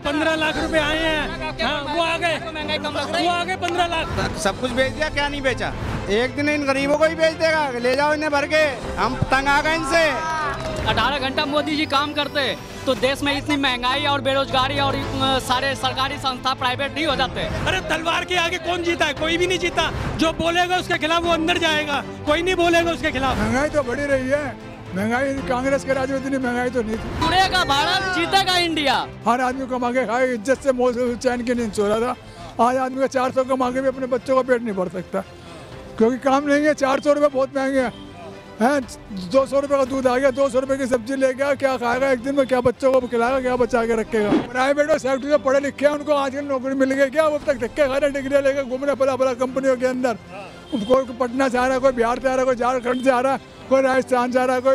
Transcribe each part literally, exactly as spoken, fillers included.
पंद्रह लाख रुपए आए हैं। हाँ, वो आ गए, वो आ गए पंद्रह लाख। सब कुछ बेच दिया, क्या नहीं बेचा? एक दिन इन गरीबों को ही बेच देगा, ले जाओ इन्हें भर के, हम तंग आ गए इनसे। अठारह घंटा मोदी जी काम करते तो देश में इतनी महंगाई और बेरोजगारी और सारे सरकारी संस्था प्राइवेट नहीं हो जाते। अरे तलवार के आगे कौन जीता है? कोई भी नहीं जीता। जो बोलेगा उसके खिलाफ वो अंदर जाएगा, कोई नहीं बोलेगा उसके खिलाफ। महंगाई तो बढ़ी रही है, महंगाई कांग्रेस के राज में इतनी महंगाई तो नहीं थी। जुड़ेगा भारत, जीतेगा इंडिया। हर आदमी कमा के खाए, इज्जत से मौज चैन की नींद सो रहा था। आज आदमी का चार सौ कमा के भी अपने बच्चों का पेट नहीं भर सकता, क्योंकि काम नहीं है। चार सौ रुपये बहुत महंगे हैं हैं दो सौ रुपये का दूध आ गया, दो सौ रुपये की सब्जी ले गया, क्या खाएगा एक दिन में? क्या बच्चों को खिलाएगा? क्या बचा के रखेगा? प्राइवेट और सेक्टर में पढ़े लिखे हैं, उनको आजकल नौकरी मिल गई क्या? वो तक धक्के खा रहे, डिग्री लेकर घूम रहे बड़ा बड़ा कंपनियों के अंदर। कोई पटना से आ रहा है, कोई बिहार से आ रहा है, कोई झारखंड से आ रहा है, कोई राजस्थान से आ रहा है,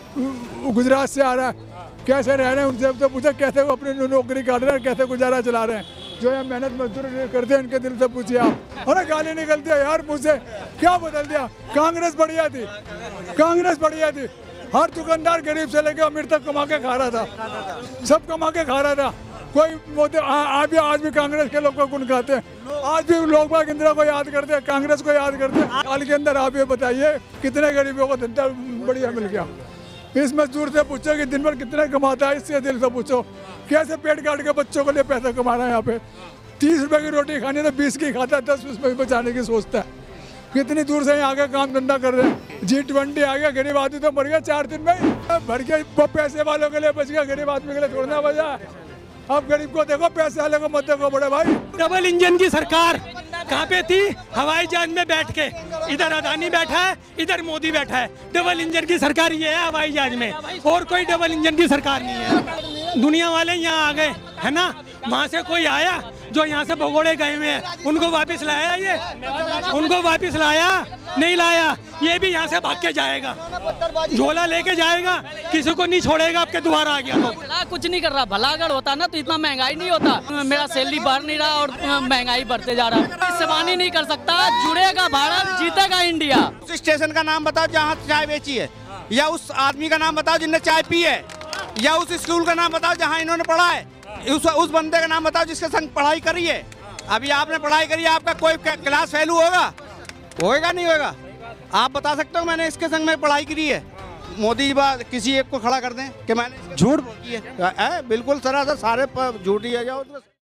कोई गुजरात से आ रहा है। कैसे रह रहे हैं उनसे तो पूछा, कैसे वो अपनी नौकरी कर रहे हैं, कैसे गुजारा चला रहे हैं? जो है मेहनत मजदूरी करते हैं, इनके दिल से पूछिए आप। अरे गाली निकलती है यार मुझसे, क्या बदल दिया? कांग्रेस बढ़िया थी, कांग्रेस बढ़िया थी। हर दुकानदार गरीब से लेकर अमीर तक कमा के खा रहा था, सब कमा के खा रहा था। कोई मोदी आज भी आज भी कांग्रेस के लोग को गुण गाते हैं, आज भी लोग बाग इंदिरा को याद करते हैं, कांग्रेस को याद करते हैं। हाल के अंदर आप ये बताइए कितने गरीबों को धंधा बढ़िया मिल गया? इस मजदूर से पूछो कि दिन भर कितने कमाता है, इससे दिल से पूछो कैसे पेट काट के बच्चों के लिए पैसा कमा रहा है। यहाँ पे तीस रुपए की रोटी खानी तो बीस की खाता है, दस रुपए बचाने की सोचता है। कितनी दूर से यहाँ आके काम धंधा कर रहे हैं। जी ट्वेंटी आ गया, गरीब आदमी तो मर गया चार दिन में, भर के वो पैसे वालों के लिए बच गया, गरीब आदमी के लिए छोड़ना बचा। अब गरीब को देखो, पैसे वाले को मत देखो बड़े भाई। डबल इंजन की सरकार कहाँ पे थी? हवाई जहाज में बैठ के, इधर अदानी बैठा है, इधर मोदी बैठा है। डबल इंजन की सरकार ये है हवाई जहाज में, और कोई डबल इंजन की सरकार नहीं है। दुनिया वाले यहाँ आ गए है ना, वहाँ से कोई आया जो यहाँ से भगोड़े गए हुए हैं, उनको वापस लाया? ये उनको वापस लाया? नहीं लाया। ये भी यहाँ से भाग के जाएगा, झोला लेके जाएगा, किसी को नहीं छोड़ेगा। आपके द्वारा आ गया तो भला कुछ नहीं कर रहा। भला अगर होता ना तो इतना महंगाई नहीं होता। मेरा सैलरी बढ़ नहीं रहा और महंगाई बढ़ते जा रहा है। इससे नहीं कर सकता। जुड़ेगा भारत, जीतेगा इंडिया। उस स्टेशन का नाम बताओ जहाँ चाय बेची है, या उस आदमी का नाम बताओ जिसने चाय पी है, या उस स्कूल का नाम बताओ जहाँ इन्होंने पढ़ा है, उस उस बंदे का नाम बताओ जिसके संग पढ़ाई करी है। अभी आपने पढ़ाई करी है, आपका कोई क्लास फेल होगा? होएगा नहीं होएगा? आप बता सकते हो मैंने इसके संग में पढ़ाई करी है? मोदी बात किसी एक को खड़ा कर दें कि मैंने झूठ बोली है? बिल्कुल सरासर सारे झूठ ही है। जाओ